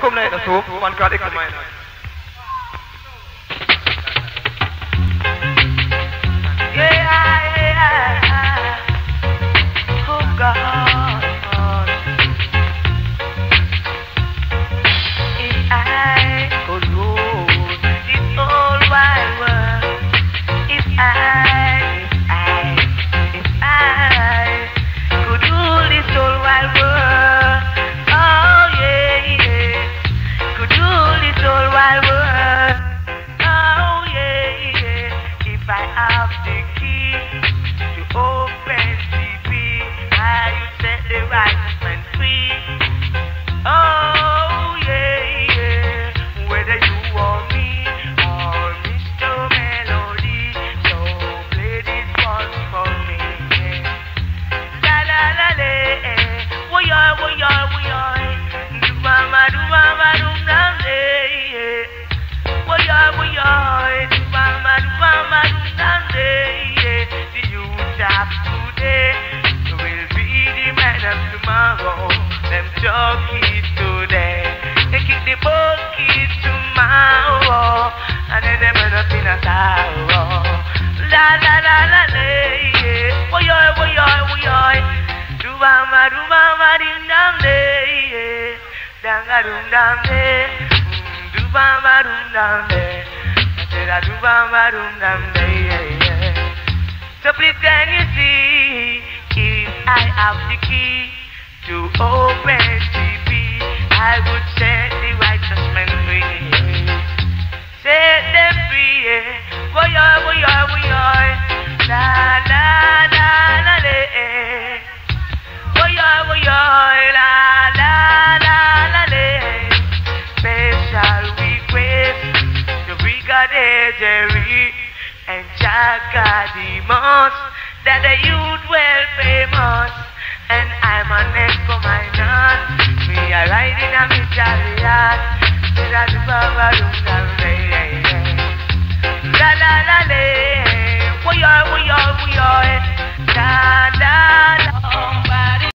come like the soup, one called Echo Minor. Oh God, if I could rule this whole wide world, if I could rule this whole wide world, oh yeah, could rule this whole wide world, oh yeah, if I have the key to open TV, I would set the righteous man free. Oh yeah, whether you or me or Mr. Melody, so play this one for me. La la la la, woyoy woyoy woyoy, do mama dum dum day. Woyoy woyoy, do mama dum dum day. The youth of today will be the man of tomorrow. Them jockeys today, they kick the ball kids tomorrow, and then them end up in a sorrow. La la la la la, yeah. Woyoy woyoy woyoy, do mama ding dong day, danga dum day, do mama dum day. I said I do mama dum day. So please can you see, if I have the key to open TV, I would set the righteous men free. Set them free, yeah. Woyoy woyoy woyoy, la la la la la. Woyoy woyoy, la la la la la. Special request to Brigadier Jerry and Jaga Demons, that the youth well famous, and I'm an Echo Minor. Me a riding a me chariot, with a do baba dum dum day.